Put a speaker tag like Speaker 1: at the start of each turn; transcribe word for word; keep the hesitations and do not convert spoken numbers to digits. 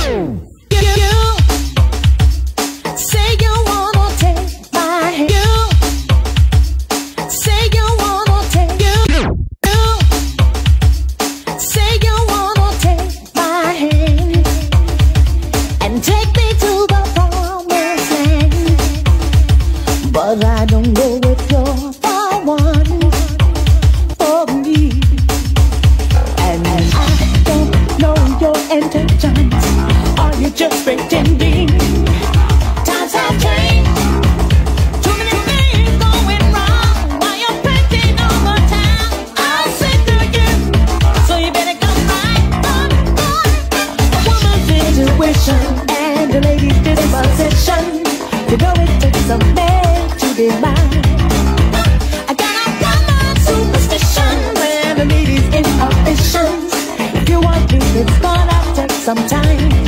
Speaker 1: But I don't know if you're the one for me. And I don't know your intentions. Are you just pretending? Times have changed. Too many things going wrong while you're painting over town. I'll say to you, so you better come right on board. A woman's intuition and a lady's disposition. You know it takes a man to be mine. I got a woman superstition when a lady's inhibitions. If you want me, it's gonna take some time.